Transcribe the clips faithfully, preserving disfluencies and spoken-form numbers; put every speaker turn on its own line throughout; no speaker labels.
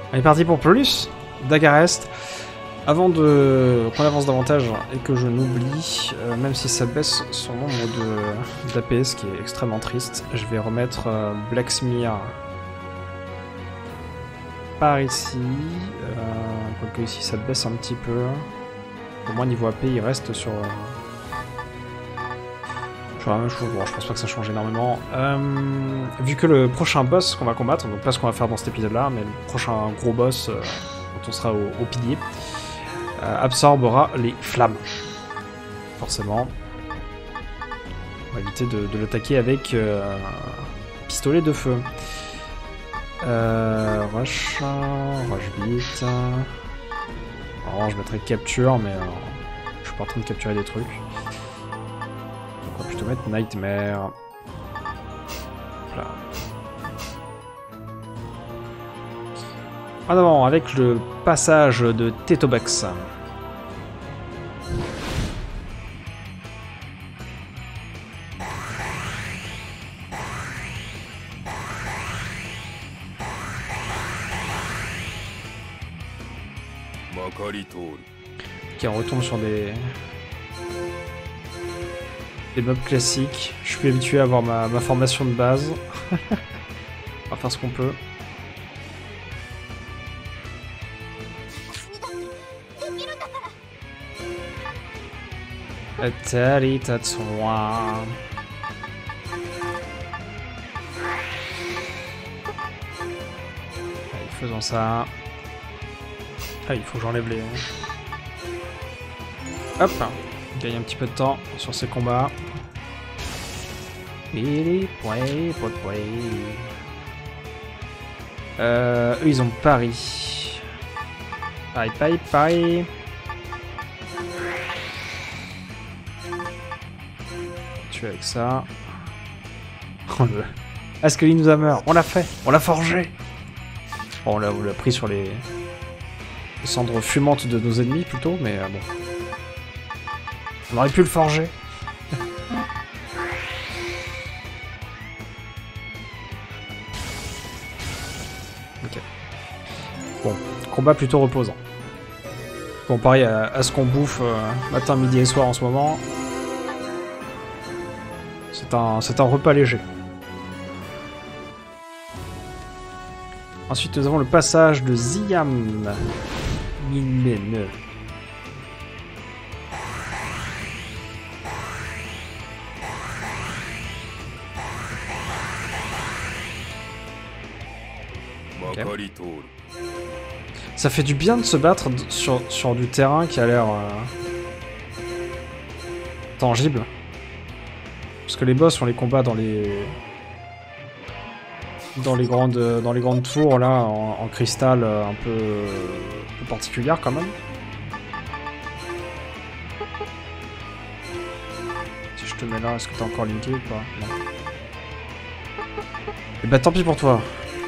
On est parti pour plus d'Agarest. Avant de qu'on avance davantage et que je n'oublie, euh, même si ça baisse son nombre de d'A P S, qui est extrêmement triste, je vais remettre euh, Blacksmith par ici. Euh, quoique ici ça baisse un petit peu. Au moins niveau A P il reste sur, euh, sur la même chose. Bon, je pense pas que ça change énormément. Euh, vu que le prochain boss qu'on va combattre, donc pas ce qu'on va faire dans cet épisode là, mais le prochain gros boss euh, quand on sera au, au pilier, Euh, absorbera les flammes. Forcément. On va éviter de, de l'attaquer avec euh, un pistolet de feu. Euh, rush, rush vite. Alors, je mettrai capture, mais euh, je suis pas en train de capturer des trucs. Donc on va plutôt mettre Nightmare. Là. En avant avec le passage de Tetobex. Ok, on retombe sur des... des mobs classiques. Je suis plus habitué à avoir ma, ma formation de base. On va faire ce qu'on peut. Atari Tatsuan. Allez, faisons ça. Ah, il faut que j'enlève les... Hop, on gagne un petit peu de temps sur ces combats. Euh, eux, ils ont Paris. Paris, Paris, Paris. Tu avec ça. Oh, le... Askelly nous a meurt. On l'a fait. On l'a forgé. Bon, on l'a pris sur les... les cendres fumantes de nos ennemis plutôt, mais euh, bon. On aurait pu le forger. Ok. Bon, combat plutôt reposant. Comparé à, à ce qu'on bouffe euh, matin, midi et soir en ce moment, c'est un, c'est un repas léger. Ensuite, nous avons le passage de Ziam. Minene. Okay. Ça fait du bien de se battre sur, sur du terrain qui a l'air euh, tangible. Parce que les boss, on les combat dans les dans les grandes dans les grandes tours là en, en cristal un peu, un peu particulière quand même. Si je te mets là, est-ce que t'as encore linké ou pas? Non. Et bah tant pis pour toi.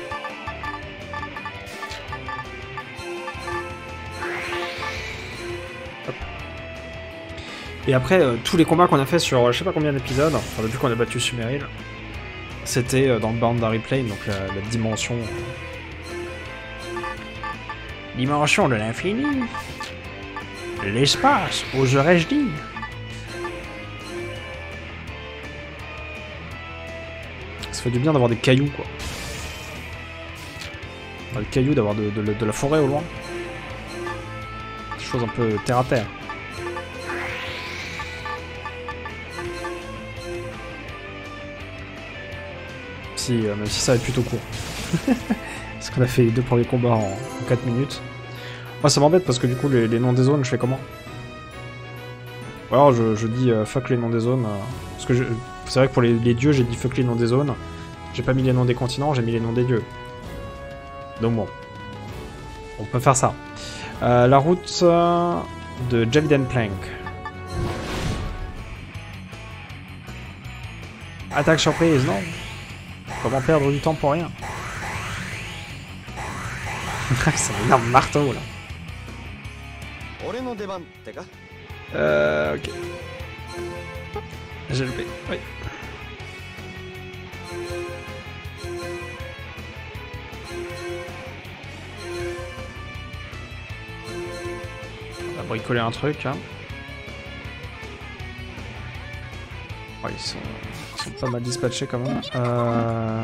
Et après, euh, tous les combats qu'on a fait sur euh, je sais pas combien d'épisodes, enfin depuis qu'on a battu Suméril, c'était euh, dans le Boundary Plane, donc la, la dimension... Dimension de l'infini. L'espace, oserais-je dire. Ça fait du bien d'avoir des cailloux, quoi. Des cailloux, d'avoir de, de, de la forêt au loin. Des choses un peu terre à terre. Si, euh, même si ça va être plutôt court. Parce qu'on a fait les deux premiers combats en, en quatre minutes. Moi ça m'embête parce que du coup les, les noms des zones je fais comment? Ou alors je, je dis euh, fuck les noms des zones. Euh, parce que c'est vrai que pour les, les dieux j'ai dit fuck les noms des zones. J'ai pas mis les noms des continents, j'ai mis les noms des dieux. Donc bon. On peut faire ça. Euh, la route euh, de Javidan Plank. Attaque surprise, non? Comment perdre du temps pour rien? C'est un énorme marteau là. Euh, ok. J'ai loupé, oui. bricoler un truc. Hein. Oh, ils, sont... ils sont pas mal dispatchés quand même. Euh...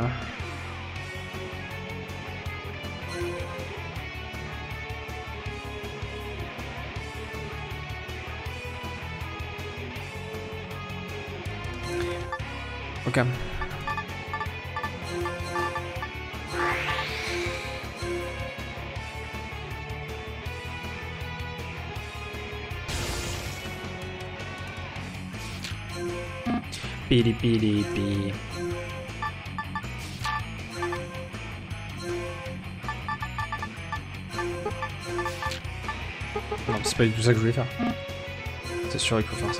Ok. Pili pili pi. Non, c'est pas du tout ça que je voulais faire. C'est sûr qu'il faut faire ça.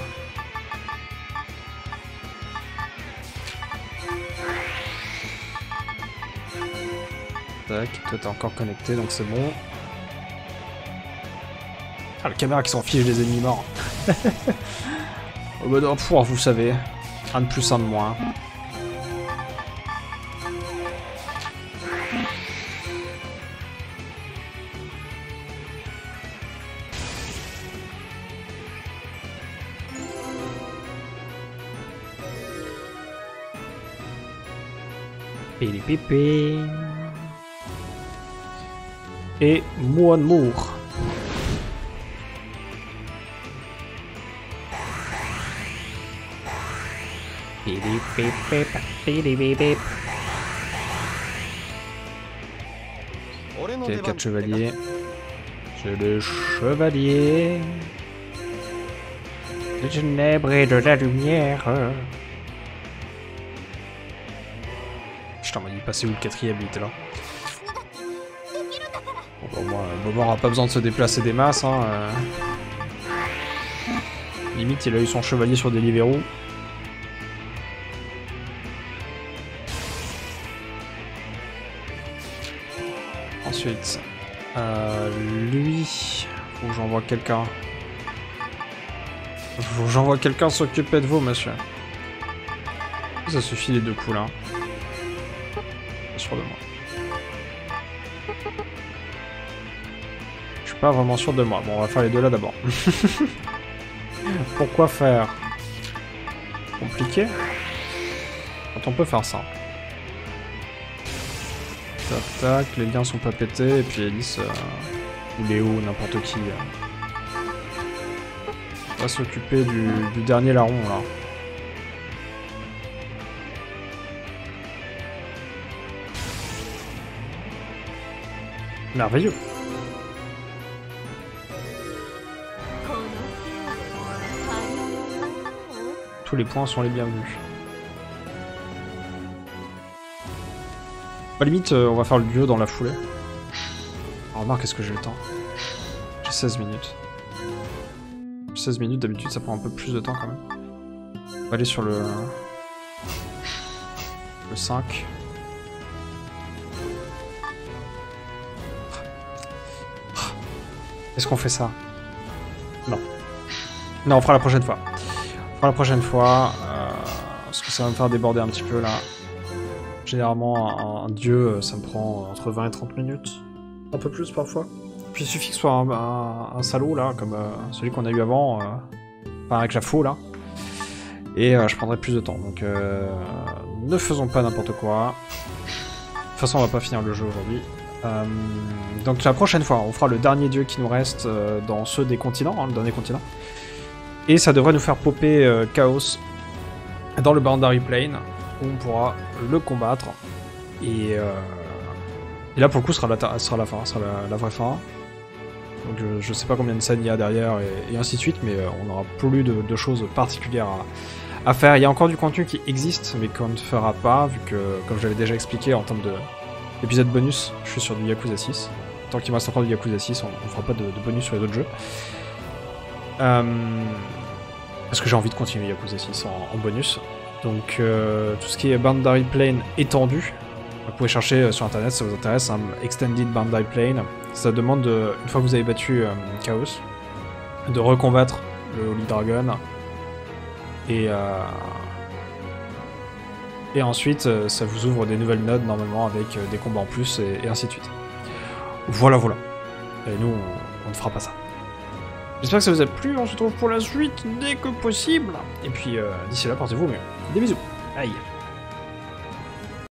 Tac, toi t'es encore connecté donc c'est bon. Ah, la caméra qui s'en fiche des ennemis morts. Oh bah non, pff, vous savez. Un de plus, un de moins. Pili pipi. Et moi de mour. Ok, quatre chevaliers. C'est le chevalier des ténèbres et de la lumière. Putain, on m'a dit passer où le quatrième, il était là. Bon, bah, au moins, Bobo aura pas besoin de se déplacer des masses. Hein, euh... Limite, il a eu son chevalier sur Deliveroo. Ensuite, euh, lui, faut que j'envoie quelqu'un. Faut que j'envoie quelqu'un s'occuper de vous, monsieur. Ça suffit les deux coups là. Pas sûr de moi. Je suis pas vraiment sûr de moi. Bon, on va faire les deux là d'abord. Pourquoi faire compliqué quand on peut faire ça? Tac tac, les liens sont pas pétés, et puis Alice, euh, ou Léo, n'importe qui, euh, va s'occuper du, du dernier larron là. Merveilleux. Tous les points sont les bienvenus. Bah, limite, euh, on va faire le duo dans la foulée. Alors, remarque, est-ce que j'ai le temps? J'ai seize minutes. seize minutes, d'habitude, ça prend un peu plus de temps quand même. On va aller sur le... le cinq. Est-ce qu'on fait ça? Non. Non, on fera la prochaine fois. On fera la prochaine fois. Euh, parce que ça va me faire déborder un petit peu là. Généralement, un, un dieu, ça me prend entre vingt et trente minutes. Un peu plus parfois. Puis il suffit que ce soit un, un, un salaud, là, comme euh, celui qu'on a eu avant. Euh, enfin, avec la faux, là. Et euh, je prendrai plus de temps. Donc, euh, ne faisons pas n'importe quoi. De toute façon, on va pas finir le jeu aujourd'hui. Euh, donc, la prochaine fois, on fera le dernier dieu qui nous reste euh, dans ceux des continents, hein, le dernier continent. Et ça devrait nous faire popper euh, Chaos dans le Boundary Plane, où on pourra le combattre. Et, euh, et là, pour le coup, ce sera la, sera la fin, ce sera la, la vraie fin. Donc je, je sais pas combien de scènes il y a derrière, et, et ainsi de suite, mais euh, on n'aura plus de, de choses particulières à, à faire. Il y a encore du contenu qui existe, mais qu'on ne fera pas, vu que, comme j'avais déjà expliqué en termes d'épisode bonus, je suis sur du Yakuza six. Tant qu'il me reste encore du Yakuza six, on ne fera pas de, de bonus sur les autres jeux. Euh, parce que j'ai envie de continuer Yakuza six en, en bonus. Donc euh, tout ce qui est Boundary Plane étendu, vous pouvez chercher sur internet si ça vous intéresse, un Extended Boundary Plane. Ça demande, de, une fois que vous avez battu euh, Chaos, de recombattre le Holy Dragon. Et, euh, et ensuite, euh, ça vous ouvre des nouvelles nodes normalement avec euh, des combats en plus et, et ainsi de suite. Voilà, voilà. Et nous, on, on ne fera pas ça. J'espère que ça vous a plu, on se retrouve pour la suite dès que possible. Et puis, euh, d'ici là, portez-vous mieux. Des bisous. Aïe.